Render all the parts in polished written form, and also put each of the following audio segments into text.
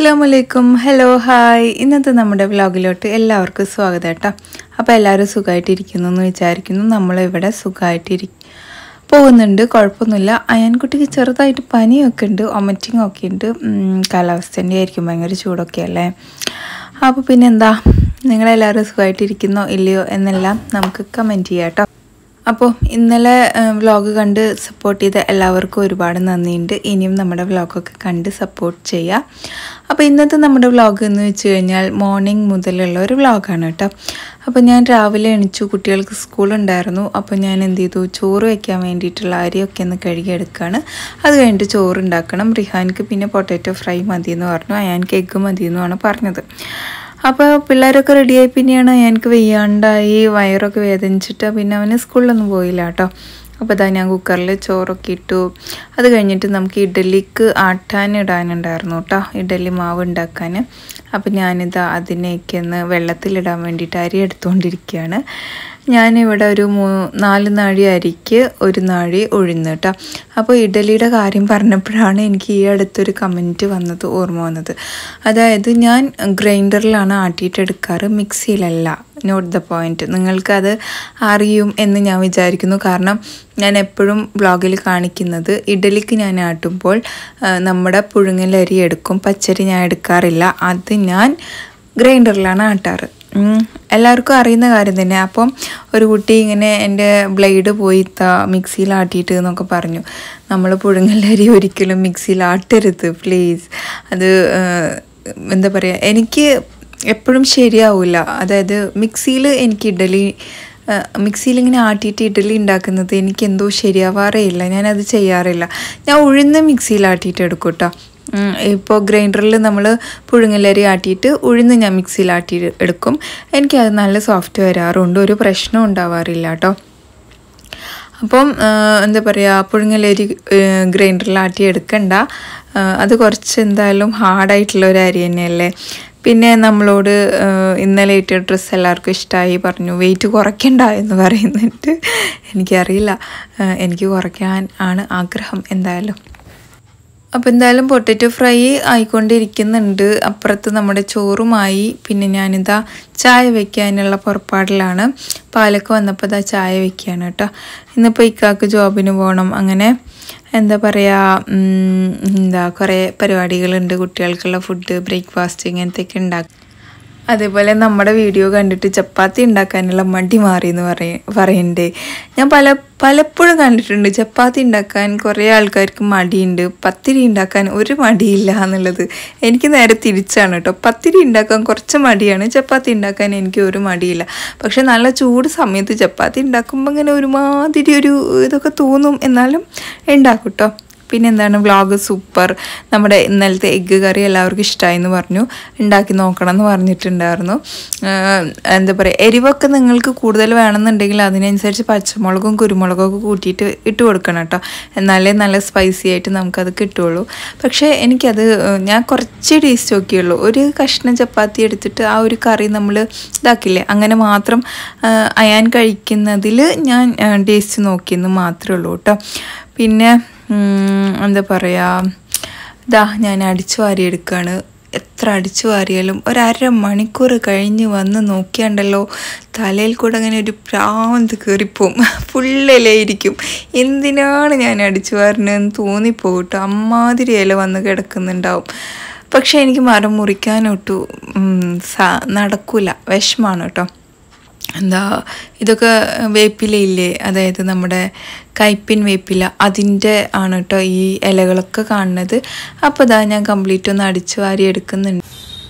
അസ്സലാമു hello hi ഇന്നത്തെ നമ്മുടെ വ്ലോഗിലോട്ട് എല്ലാവർക്കും സ്വാഗതം കേട്ടോ. അപ്പോൾ എല്ലാവരും സുഖമായിട്ടിരിക്കുന്നു എന്ന് വിചാരിക്കുന്നു. നമ്മളിവിടെ പോകുന്നുണ്ട്, കുഴപ്പമൊന്നുമില്ല. അയാൻകുട്ടിക്ക് ചെറുതായിട്ട് പനിയൊക്കെ ഉണ്ട്, വൊമിറ്റിംഗ് ഒക്കെ ഉണ്ട്. കാലാവസ്ഥേൻ്റെ ആയിരിക്കും, ഭയങ്കര ചൂടൊക്കെ അല്ലേ. അപ്പോൾ പിന്നെന്താ, നിങ്ങളെല്ലാവരും സുഖമായിട്ടിരിക്കുന്നോ ഇല്ലയോ എന്നെല്ലാം നമുക്ക് കമൻറ്റ് ചെയ്യാം കേട്ടോ. അപ്പോൾ ഇന്നലെ വ്ലോഗ് കണ്ട് സപ്പോർട്ട് ചെയ്ത എല്ലാവർക്കും ഒരുപാട് നന്ദിയുണ്ട്. ഇനിയും നമ്മുടെ വ്ലോഗൊക്കെ കണ്ട് സപ്പോർട്ട് ചെയ്യുക. അപ്പോൾ ഇന്നത്തെ നമ്മുടെ വ്ലോഗ് എന്ന് വെച്ച് കഴിഞ്ഞാൽ മോർണിംഗ് മുതലുള്ള ഒരു വ്ലോഗാണ് കേട്ടോ. അപ്പോൾ ഞാൻ രാവിലെ എണീച്ചു, കുട്ടികൾക്ക് സ്കൂളുണ്ടായിരുന്നു. അപ്പോൾ ഞാൻ എന്ത് ചെയ്തു, ചോറ് വയ്ക്കാൻ വേണ്ടിയിട്ടുള്ള അരിയൊക്കെ ഒന്ന് കഴുകിയെടുക്കുകയാണ്. അത് കഴിഞ്ഞിട്ട് ചോറ് ഉണ്ടാക്കണം. റിഹാൻക്ക് പിന്നെ പൊട്ടാറ്റോ ഫ്രൈ മതിയെന്ന് പറഞ്ഞു, അയാൾക്ക് എഗ്ഗ് മതിയെന്നുമാണ് പറഞ്ഞത്. അപ്പോൾ പിള്ളേരൊക്കെ റെഡിയായി. പിന്നെയാണ് എനിക്ക് വയ്യാണ്ടായി, വയറൊക്കെ വേദനിച്ചിട്ട് പിന്നെ അവന് സ്കൂളിലൊന്നും പോയില്ല കേട്ടോ. അപ്പോൾ ഇതാ ഞാൻ കുക്കറിൽ ചോറൊക്കെ ഇട്ടു. അത് കഴിഞ്ഞിട്ട് നമുക്ക് ഇഡലിക്ക് ഇടാനുണ്ടായിരുന്നു കേട്ടോ, ഇഡലി മാവ് ഉണ്ടാക്കാൻ. അപ്പോൾ ഞാനിതാ അതിനേക്ക് ഒന്ന് വെള്ളത്തിലിടാൻ വേണ്ടിയിട്ട് അരി എടുത്തുകൊണ്ടിരിക്കുകയാണ്. ഞാനിവിടെ ഒരു 4 നാഴി അരിക്ക് 1 നാഴി ഉഴുന്ന് കേട്ടോ. അപ്പോൾ ഇഡലിയുടെ കാര്യം പറഞ്ഞപ്പോഴാണ് എനിക്ക് ഈ അടുത്തൊരു കമൻറ്റ് ഓർമ്മ വന്നത്. അതായത് ഞാൻ ഗ്രൈൻഡറിലാണ് ആട്ടിയിട്ടെടുക്കാറ്, മിക്സിയിലല്ല. Not the point. നിങ്ങൾക്കത് അറിയും എന്ന് ഞാൻ വിചാരിക്കുന്നു. കാരണം ഞാൻ എപ്പോഴും വ്ളോഗിൽ കാണിക്കുന്നത് ഇഡലിക്ക് ഞാൻ ആട്ടുമ്പോൾ നമ്മുടെ പുഴുങ്ങലരി എടുക്കും, പച്ചരി ഞാൻ എടുക്കാറില്ല. അത് ഞാൻ ഗ്രൈൻഡറിലാണ് ആട്ടാറ്. എല്ലാവർക്കും അറിയുന്ന കാര്യം തന്നെ. അപ്പം ഒരു കുട്ടി ഇങ്ങനെ എൻ്റെ ബ്ലേഡ് പോയി മിക്സിയിൽ ആട്ടിയിട്ട് എന്നൊക്കെ പറഞ്ഞു. നമ്മൾ പുഴുങ്ങലരി ഒരിക്കലും മിക്സിയിൽ ആട്ടരുത് പ്ലീസ്. അത് എന്താ പറയുക, എനിക്ക് എപ്പോഴും ശരിയാവില്ല. അതായത് മിക്സിയിൽ ഇങ്ങനെ ആട്ടിയിട്ട് ഇഡലി ഉണ്ടാക്കുന്നത് എനിക്ക് എന്തോ ശരിയാവാറേ ഇല്ല. ഞാനത് ചെയ്യാറില്ല. ഞാൻ ഉഴുന്ന് മിക്സിയിൽ ആട്ടിയിട്ട് എടുക്കും കേട്ടോ. ഇപ്പോൾ ഗ്രൈൻഡറിൽ നമ്മൾ പുഴുങ്ങലരി ആട്ടിയിട്ട് ഉഴുന്ന് ഞാൻ മിക്സിയിൽ ആട്ടി എടുക്കും. എനിക്കത് നല്ല സോഫ്റ്റ് വരാറുണ്ട്, ഒരു പ്രശ്നം ഉണ്ടാവാറില്ല കേട്ടോ. അപ്പം എന്താ പറയുക, പുഴുങ്ങലരി ഗ്രൈൻഡറിൽ ആട്ടി എടുക്കണ്ട. അത് കുറച്ച് എന്തായാലും ഹാർഡായിട്ടുള്ള ഒരു അരി തന്നെയല്ലേ. പിന്നെ നമ്മളോട് ഇന്നലെ ഇട്ട ഡ്രസ്സ് എല്ലാവർക്കും ഇഷ്ടമായി, പറഞ്ഞു വെയിറ്റ് കുറയ്ക്കണ്ട എന്ന് പറയുന്നുണ്ട്. എനിക്കറിയില്ല, എനിക്ക് കുറയ്ക്കാൻ ആണ് ആഗ്രഹം എന്തായാലും. അപ്പോൾ എന്തായാലും പൊട്ടാറ്റോ ഫ്രൈ ആയിക്കൊണ്ടിരിക്കുന്നുണ്ട്. അപ്പുറത്ത് നമ്മുടെ ചോറുമായി. പിന്നെ ഞാനിതാ ചായ വയ്ക്കാനുള്ള പുറപ്പാടിലാണ്. പാലൊക്കെ വന്നപ്പോൾ ഇതാ ചായ വയ്ക്കുകയാണ് കേട്ടോ. ഇന്നിപ്പോൾ ഇക്കാക്ക് ജോബിന് പോകണം. അങ്ങനെ എന്താ പറയുക, കുറേ പരിപാടികളുണ്ട്. കുട്ടികൾക്കുള്ള ഫുഡ്, ബ്രേക്ക്ഫാസ്റ്റ് ഇങ്ങനത്തെയൊക്കെ ഉണ്ടാക്കും. അതേപോലെ നമ്മുടെ വീഡിയോ കണ്ടിട്ട് ചപ്പാത്തി ഉണ്ടാക്കാനുള്ള മടി മാറി എന്ന് പറയണ്ടേ. ഞാൻ പലപ്പോഴും കണ്ടിട്ടുണ്ട് ചപ്പാത്തി ഉണ്ടാക്കാൻ കുറേ ആൾക്കാർക്ക് മടിയുണ്ട്, പത്തിരി ഉണ്ടാക്കാൻ ഒരു മടിയില്ല എന്നുള്ളത്. എനിക്ക് നേരെ തിരിച്ചാണ് കേട്ടോ. പത്തിരി ഉണ്ടാക്കാൻ കുറച്ച് മടിയാണ്, ചപ്പാത്തി ഉണ്ടാക്കാൻ എനിക്ക് ഒരു മടിയില്ല. പക്ഷെ നല്ല ചൂട് സമയത്ത് ചപ്പാത്തി ഉണ്ടാക്കുമ്പോൾ ഇങ്ങനെ ഒരുമാതിരി ഒരു ഇതൊക്കെ തോന്നും, എന്നാലും ഉണ്ടാക്കും കേട്ടോ. പിന്നെന്താണ്, വ്ളോഗ് സൂപ്പർ. നമ്മുടെ ഇന്നലത്തെ എഗ്ഗ് കറി എല്ലാവർക്കും ഇഷ്ടമായി എന്ന് പറഞ്ഞു, ഉണ്ടാക്കി നോക്കണം എന്ന് പറഞ്ഞിട്ടുണ്ടായിരുന്നു. എന്താ പറയുക, എരിവൊക്കെ നിങ്ങൾക്ക് കൂടുതൽ വേണമെന്നുണ്ടെങ്കിൽ അതിനനുസരിച്ച് പച്ചമുളകും കുരുമുളകൊക്കെ കൂട്ടിയിട്ട് ഇട്ട് കൊടുക്കണം കേട്ടോ. എന്നാലേ നല്ല സ്പൈസി ആയിട്ട് നമുക്കത് കിട്ടുള്ളൂ. പക്ഷേ എനിക്കത് ഞാൻ കുറച്ച് ടേസ്റ്റ് നോക്കിയുള്ളൂ. ഒരു കഷ്ണം ചപ്പാത്തി എടുത്തിട്ട് ആ ഒരു കറി നമ്മൾ ഇതാക്കില്ലേ, അങ്ങനെ മാത്രം അയാൻ കഴിക്കുന്നതിൽ ഞാൻ ടേസ്റ്റ് നോക്കിയെന്ന് മാത്രമേ ഉള്ളൂ കേട്ടോ. പിന്നെ എന്താ പറയുക, ഞാൻ അടിച്ചു വാരിയെടുക്കുകയാണ്. എത്ര അടിച്ചു വാരിയാലും ഒരു മണിക്കൂർ കഴിഞ്ഞ് വന്ന് നോക്കിയാണ്ടല്ലോ തലയിൽ കൂടെ അങ്ങനെ ഒരു പ്രാന്ത് കയറിപ്പോവും. ഫുള്ളിലായിരിക്കും. എന്തിനാണ് ഞാൻ അടിച്ചു വാരുന്നതെന്ന് തോന്നിപ്പോകട്ടോ. അമ്മാതിരി ഇല വന്ന് കിടക്കുന്നുണ്ടാവും. പക്ഷെ എനിക്ക് മരം മുറിക്കാനൊട്ടു നടക്കൂല, വിഷമാണ് കേട്ടോ. ഇതൊക്കെ വേപ്പിലയില്ലേ, അതായത് നമ്മുടെ കയ്പിൻ വേപ്പില, അതിൻ്റെ ആണ് കേട്ടോ ഈ ഇലകളൊക്കെ കാണുന്നത്. അപ്പോൾ ഞാൻ കംപ്ലീറ്റ് ഒന്ന് അടിച്ചു വാരി എടുക്കുന്നുണ്ട്.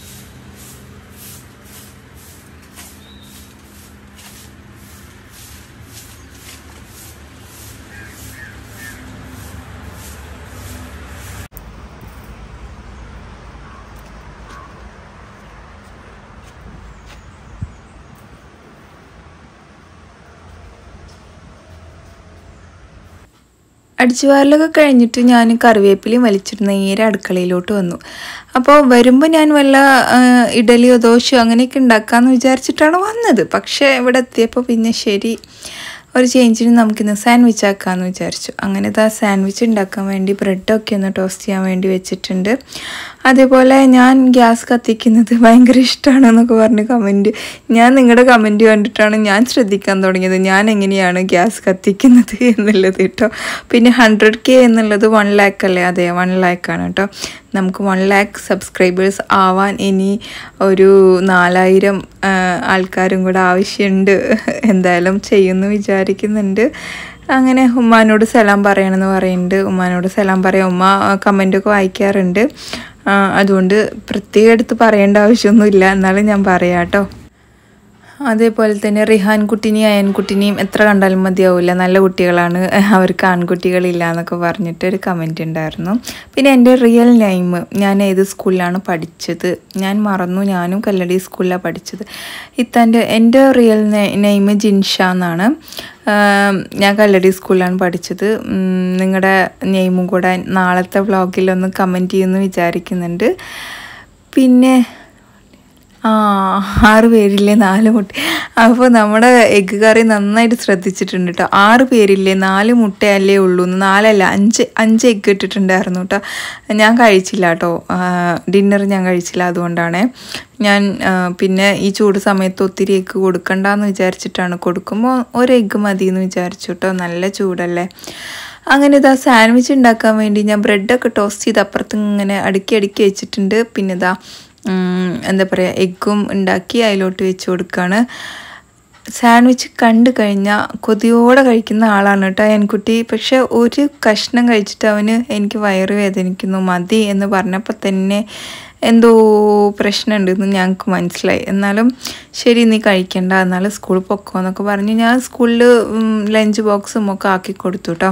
അടിച്ചുവാരലൊക്കെ കഴിഞ്ഞിട്ട് ഞാൻ കറിവേപ്പിലയും വലിച്ചിട്ട് നേരെ അടുക്കളയിലോട്ട് വന്നു. അപ്പോൾ വരുമ്പോൾ ഞാൻ വല്ല ഇഡലിയോ ദോശയോ അങ്ങനെയൊക്കെ ഉണ്ടാക്കാമെന്ന് വിചാരിച്ചിട്ടാണ് വന്നത്. പക്ഷേ ഇവിടെ എത്തിയപ്പോൾ പിന്നെ ശരി ഒരു ചേഞ്ചിന് നമുക്കിന്ന് സാൻഡ്വിച്ച് ആക്കാമെന്ന് വിചാരിച്ചു. അങ്ങനെ ആ സാൻഡ്വിച്ച് ഉണ്ടാക്കാൻ വേണ്ടി ബ്രെഡൊക്കെ ഒന്ന് ടോസ്റ്റ് ചെയ്യാൻ വേണ്ടി വെച്ചിട്ടുണ്ട്. അതേപോലെ ഞാൻ ഗ്യാസ് കത്തിക്കുന്നത് ഭയങ്കര ഇഷ്ടമാണെന്നൊക്കെ പറഞ്ഞ് കമൻറ്റ്, ഞാൻ നിങ്ങളുടെ കമൻറ്റ് കണ്ടിട്ടാണ് ഞാൻ ശ്രദ്ധിക്കാൻ തുടങ്ങിയത് ഞാൻ എങ്ങനെയാണ് ഗ്യാസ് കത്തിക്കുന്നത് എന്നുള്ളത് കേട്ടോ. പിന്നെ 100K എന്നുള്ളത് 1 lakh അല്ലേ? അതെ, 1 lakh ആണ് കേട്ടോ. നമുക്ക് 1 lakh സബ്സ്ക്രൈബേഴ്സ് ആവാൻ ഇനി ഒരു 4000 ആൾക്കാരും കൂടെ ആവശ്യമുണ്ട്. എന്തായാലും ചെയ്യുമെന്ന് വിചാരിക്കുന്നുണ്ട്. അങ്ങനെ ഉമ്മാനോട് സലാം പറയണമെന്ന് പറയുന്നുണ്ട്. ഉമ്മാനോട് സലാം പറയാം. ഉമ്മ കമൻറ്റൊക്കെ വായിക്കാറുണ്ട്, അതുകൊണ്ട് പ്രത്യേകം എടുത്ത് പറയേണ്ട ആവശ്യമൊന്നുമില്ല, എന്നാലും ഞാൻ പറയാം കേട്ടോ. അതേപോലെ തന്നെ റിഹാൻ കുട്ടിനെയും അയൻ കുട്ടിനെയും എത്ര കണ്ടാലും മതിയാവില്ല, നല്ല കുട്ടികളാണ്, അവർക്ക് ആൺകുട്ടികളില്ല എന്നൊക്കെ പറഞ്ഞിട്ട് ഒരു കമൻറ്റ് ഉണ്ടായിരുന്നു. പിന്നെ എൻ്റെ റിയൽ നെയിം, ഞാൻ ഏത് സ്കൂളിലാണ് പഠിച്ചത് ഞാൻ മറന്നു. ഞാനും കല്ലടി സ്കൂളിലാണ് പഠിച്ചത്. എൻ്റെ റിയൽ നെയിം ജിൻഷ എന്നാണ്. ഞാൻ കല്ലടി സ്കൂളിലാണ് പഠിച്ചത്. നിങ്ങളുടെ നെയിമും കൂടെ നാളത്തെ വ്ളോഗിലൊന്ന് കമൻറ്റ് ചെയ്യുമെന്ന് വിചാരിക്കുന്നുണ്ട്. പിന്നെ 6 പേരില്ലേ 4 മുട്ട. അപ്പോൾ നമ്മുടെ എഗ്ഗ് കറി നന്നായിട്ട് ശ്രദ്ധിച്ചിട്ടുണ്ട് കേട്ടോ. 6 പേരില്ലേ 4 മുട്ടയല്ലേ ഉള്ളൂ, 4 അല്ല 5 എഗ്ഗ് ഇട്ടിട്ടുണ്ടായിരുന്നു കേട്ടോ. ഞാൻ കഴിച്ചില്ല കേട്ടോ, ഡിന്നർ ഞാൻ കഴിച്ചില്ല. അതുകൊണ്ടാണ് ഞാൻ പിന്നെ ഈ ചൂട് സമയത്ത് ഒത്തിരി എഗ്ഗ് കൊടുക്കണ്ടെന്ന് വിചാരിച്ചിട്ടാണ്. കൊടുക്കുമ്പോൾ 1 എഗ്ഗ് മതി എന്ന് വിചാരിച്ചു കേട്ടോ, നല്ല ചൂടല്ലേ. അങ്ങനെ ഇതാ സാൻഡ്വിച്ച് ഉണ്ടാക്കാൻ വേണ്ടി ഞാൻ ബ്രെഡൊക്കെ ടോസ്റ്റ് ചെയ്ത് അപ്പുറത്ത് ഇങ്ങനെ അടുക്കി വെച്ചിട്ടുണ്ട്. പിന്നെ ഇതാ എന്താ പറയുക, എഗ്ഗും ഉണ്ടാക്കി അതിലോട്ട് വെച്ച് കൊടുക്കുകയാണ്. സാൻഡ്വിച്ച് കണ്ടു കഴിഞ്ഞാൽ കൊതിയോടെ കഴിക്കുന്ന ആളാണ് കേട്ടോ എൻകുട്ടി. പക്ഷെ ഒരു കഷ്ണം കഴിച്ചിട്ട് അവന് എനിക്ക് വയറ് വേദനിക്കുന്നു മതി എന്ന് പറഞ്ഞപ്പോൾ തന്നെ എന്തോ പ്രശ്നമുണ്ടെന്ന് ഞങ്ങൾക്ക് മനസ്സിലായി. എന്നാലും ശരി നീ കഴിക്കണ്ട, എന്നാലും സ്കൂളിൽ പൊക്കോ എന്നൊക്കെ പറഞ്ഞ് ഞാൻ സ്കൂളിൽ ലഞ്ച് ബോക്സും ഒക്കെ ആക്കി കൊടുത്തു കേട്ടോ.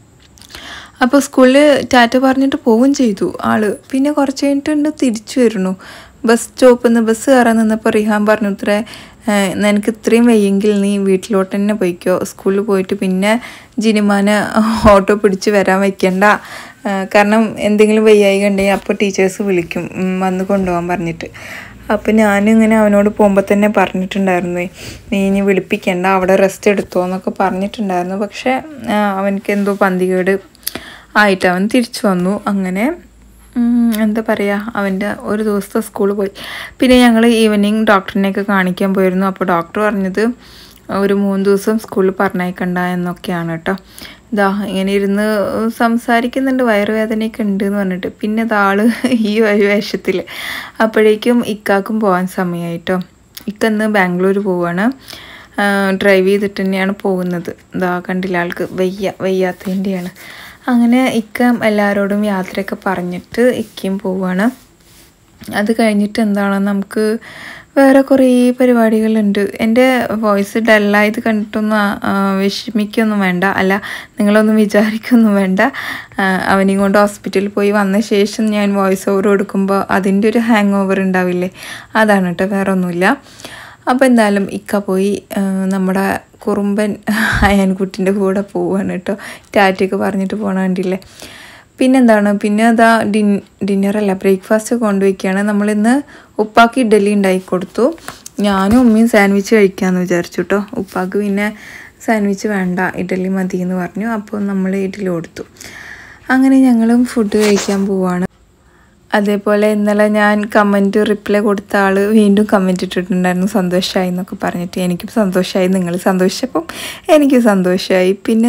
അപ്പോൾ സ്കൂളിൽ ടാറ്റ പറഞ്ഞിട്ട് പോവുകയും ചെയ്തു ആള്. പിന്നെ കുറച്ച് കഴിഞ്ഞിട്ടുണ്ട് തിരിച്ചു വരുന്നു. ബസ് സ്റ്റോപ്പിൽ നിന്ന് ബസ് കയറാൻ നിന്നപ്പോൾ റിഹാൻ പറഞ്ഞു, ഇത്രേ നിനക്ക് ഇത്രയും വയ്യെങ്കിൽ നീ വീട്ടിലോട്ട് തന്നെ പോയിക്കോ, സ്കൂളിൽ പോയിട്ട് പിന്നെ ജിനിമാനെ ഓട്ടോ പിടിച്ച് വരാൻ വയ്ക്കണ്ട, കാരണം എന്തെങ്കിലും വയ്യായി കണ്ടെങ്കിൽ അപ്പോൾ ടീച്ചേഴ്സ് വിളിക്കും വന്ന് കൊണ്ടുപോകാൻ പറഞ്ഞിട്ട്. അപ്പോൾ ഞാനിങ്ങനെ അവനോട് പോകുമ്പോൾ തന്നെ പറഞ്ഞിട്ടുണ്ടായിരുന്നു, നീ ഇനി വിളിപ്പിക്കണ്ട, അവിടെ റെസ്റ്റ് എടുത്തോ എന്നൊക്കെ പറഞ്ഞിട്ടുണ്ടായിരുന്നു. പക്ഷേ അവനക്ക് എന്തോ പന്തികേട് ആയിട്ട് അവൻ തിരിച്ചു വന്നു. അങ്ങനെ എന്താ പറയുക, അവൻ്റെ ഒരു ദിവസത്തെ സ്കൂളിൽ പോയി. പിന്നെ ഞങ്ങൾ ഈവനിങ് ഡോക്ടറിനെയൊക്കെ കാണിക്കാൻ പോയിരുന്നു. അപ്പോൾ ഡോക്ടർ പറഞ്ഞത് ഒരു 3 ദിവസം സ്കൂളിൽ പറഞ്ഞയക്കണ്ട എന്നൊക്കെയാണ് കേട്ടോ. ഇതാ ഇങ്ങനെ ഇരുന്ന് സംസാരിക്കുന്നുണ്ട്, വയറുവേദനയൊക്കെ ഉണ്ട് എന്ന് പറഞ്ഞിട്ട്. പിന്നെ ഇതാള് ഈ ഒരു വേഷത്തിൽ. അപ്പോഴേക്കും ഇക്കാക്കും പോകാൻ സമയമായിട്ടോ. ഇക്കന്ന് ബാംഗ്ലൂർ പോവുകയാണ്, ഡ്രൈവ് ചെയ്തിട്ട് തന്നെയാണ് പോകുന്നത്. ഇതാ കണ്ടില്ല, ആൾക്ക് വയ്യാത്തതിൻ്റെയാണ്. അങ്ങനെ ഇക്ക എല്ലാവരോടും യാത്രയൊക്കെ പറഞ്ഞിട്ട് ഇക്കയും പോവുകയാണ്. അത് കഴിഞ്ഞിട്ട് എന്താണ്, നമുക്ക് വേറെ കുറേ പരിപാടികളുണ്ട്. എൻ്റെ വോയിസ് ഡല്ലായത് കണ്ടിട്ടൊന്നും വിഷമിക്കൊന്നും വേണ്ട, അല്ല നിങ്ങളൊന്നും വിചാരിക്കൊന്നും വേണ്ട. അവനെയും കൊണ്ട് ഹോസ്പിറ്റലിൽ പോയി വന്ന ശേഷം ഞാൻ വോയിസ് ഓവർ കൊടുക്കുമ്പോൾ അതിൻ്റെ ഒരു ഹാങ് ഓവർ ഉണ്ടാവില്ലേ, അതാണ് കേട്ടോ, വേറെ ഒന്നുമില്ല. അപ്പോൾ എന്തായാലും ഇക്ക പോയി നമ്മുടെ കുറുമ്പൻ അയൻകുട്ടിൻ്റെ കൂടെ പോവുകയാണ് കേട്ടോ. ടാറ്റയൊക്കെ പറഞ്ഞിട്ട് പോകണ കണ്ടില്ലേ. പിന്നെന്താണ്, പിന്നെ അതാ ഡിന്നറല്ല ബ്രേക്ക്ഫാസ്റ്റ് കൊണ്ടുവയ്ക്കുകയാണ്. നമ്മളിന്ന് ഉപ്പാക്ക് ഇഡ്ഡലി ഉണ്ടാക്കി കൊടുത്തു. ഞാനും ഉമ്മയും സാൻഡ്വിച്ച് കഴിക്കാമെന്ന് വിചാരിച്ചു കേട്ടോ. ഉപ്പാക്ക് പിന്നെ സാൻഡ്വിച്ച് വേണ്ട, ഇഡ്ഡലി മതി എന്ന് പറഞ്ഞു. അപ്പോൾ നമ്മൾ ഇഡ്ഡലി കൊടുത്തു. അങ്ങനെ ഞങ്ങളും ഫുഡ് കഴിക്കാൻ പോവുകയാണ്. അതേപോലെ ഇന്നലെ ഞാൻ റിപ്ലൈ കൊടുത്ത ആൾ വീണ്ടും കമൻറ്റ് ഇട്ടിട്ടുണ്ടായിരുന്നു, സന്തോഷമായി എന്നൊക്കെ പറഞ്ഞിട്ട്. എനിക്കും സന്തോഷമായി, നിങ്ങൾ സന്തോഷിച്ചപ്പം എനിക്കും സന്തോഷമായി. പിന്നെ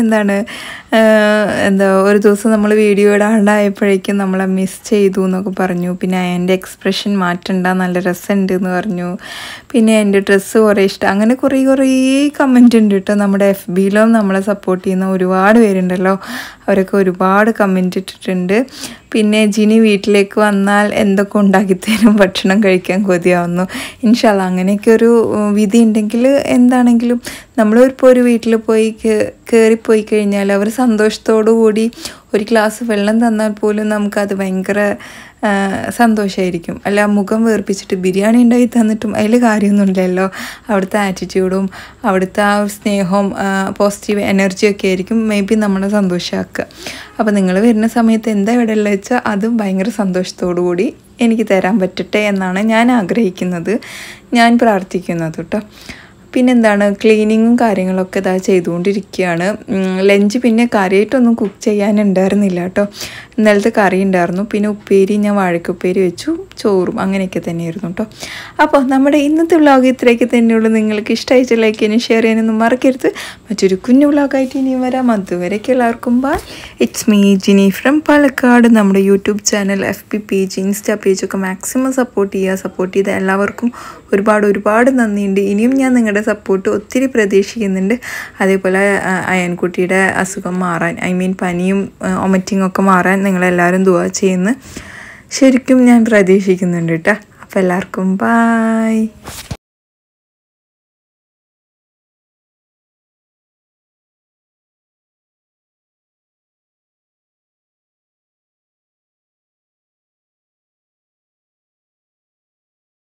ഒരു ദിവസം നമ്മൾ വീഡിയോ ഇടാണ്ടായപ്പോഴേക്കും നമ്മളെ മിസ് ചെയ്തു എന്നൊക്കെ പറഞ്ഞു. പിന്നെ എൻ്റെ എക്സ്പ്രഷൻ മാറ്റണ്ട, നല്ല രസമുണ്ട് എന്ന് പറഞ്ഞു. പിന്നെ എൻ്റെ ഡ്രസ്സ് കുറേ ഇഷ്ടം, അങ്ങനെ കുറേ കമൻറ്റ് ഉണ്ട് കേട്ടോ. നമ്മുടെ FBയിലും നമ്മളെ സപ്പോർട്ട് ചെയ്യുന്ന ഒരുപാട് പേരുണ്ടല്ലോ, അവരൊക്കെ ഒരുപാട് കമൻറ്റ് ഇട്ടിട്ടുണ്ട്. പിന്നെ ജിനി വീട്ടിലേക്ക് വന്നാൽ എന്തൊക്കെ ഉണ്ടാക്കിത്തരും, ഭക്ഷണം കഴിക്കാൻ കൊതിയാവുന്നു. ഇൻഷാല്ലാ അങ്ങനെയൊക്കെ ഒരു വിധി ഉണ്ടെങ്കിൽ എന്താണെങ്കിലും നമ്മളിപ്പോൾ ഒരു വീട്ടിൽ പോയി കയറിപ്പോയി കഴിഞ്ഞാൽ അവർ സന്തോഷത്തോടു കൂടി ഒരു ഗ്ലാസ് വെള്ളം തന്നാൽ പോലും നമുക്കത് ഭയങ്കര സന്തോഷമായിരിക്കും. അല്ല മുഖം വേർപ്പിച്ചിട്ട് ബിരിയാണി ഉണ്ടാക്കി തന്നിട്ടും അതിൽ കാര്യമൊന്നുമില്ലല്ലോ. അവിടുത്തെ ആറ്റിറ്റ്യൂഡും അവിടുത്തെ ആ ഒരു സ്നേഹവും പോസിറ്റീവ് എനർജിയൊക്കെ ആയിരിക്കും നമ്മളെ സന്തോഷമാക്കുക. അപ്പോൾ നിങ്ങൾ വരുന്ന സമയത്ത് എന്താ ഇവിടെ ഉള്ളത് വെച്ചാൽ അതും ഭയങ്കര സന്തോഷത്തോടു കൂടി എനിക്ക് തരാൻ പറ്റട്ടെ എന്നാണ് ഞാൻ ആഗ്രഹിക്കുന്നത്, ഞാൻ പ്രാർത്ഥിക്കുന്നത് കേട്ടോ. പിന്നെന്താണ് ക്ലീനിങ്ങും കാര്യങ്ങളൊക്കെ ഇതാ ചെയ്തുകൊണ്ടിരിക്കുകയാണ്. ലഞ്ച് പിന്നെ കാര്യമായിട്ടൊന്നും കുക്ക് ചെയ്യാനുണ്ടായിരുന്നില്ല കേട്ടോ. ഇന്നലത്തെ കറി ഉണ്ടായിരുന്നു, പിന്നെ ഉപ്പേരി ഞാൻ വാഴക്കുപ്പേരി വെച്ചു, ചോറും അങ്ങനെയൊക്കെ തന്നെയായിരുന്നു കേട്ടോ. അപ്പോൾ നമ്മുടെ ഇന്നത്തെ വ്ളോഗ് ഇത്രയൊക്കെ തന്നെയുള്ളൂ. നിങ്ങൾക്ക് ഇഷ്ടമായിട്ട് ലൈക്ക് ചെയ്യാനും ഷെയർ ചെയ്യാനൊന്നും മറക്കരുത്. മറ്റൊരു കുഞ്ഞു വ്ളോഗായിട്ട് ഇനിയും വരാം. അതുവരേക്ക് എല്ലാവർക്കും bye. It's me Jini from Palakkad. നമ്മുടെ YouTube channel, FB page, insta പേജൊക്കെ മാക്സിമം സപ്പോർട്ട് ചെയ്ത എല്ലാവർക്കും ഒരുപാട് നന്ദിയുണ്ട്. ഇനിയും ഞാൻ നിങ്ങളുടെ സപ്പോർട്ട് ഒത്തിരി പ്രതീക്ഷിക്കുന്നുണ്ട്. അതേപോലെ അയൻകുട്ടിയുടെ അസുഖം മാറാൻ, പനിയും വൊമിറ്റിംഗ് ഒക്കെ മാറാൻ നിങ്ങളെല്ലാവരും ദുആ ചെയ്യുന്നു ശരിക്കും ഞാൻ പ്രതീക്ഷിക്കുന്നുണ്ട് കേട്ടോ. അപ്പോൾ എല്ലാവർക്കും ബൈ.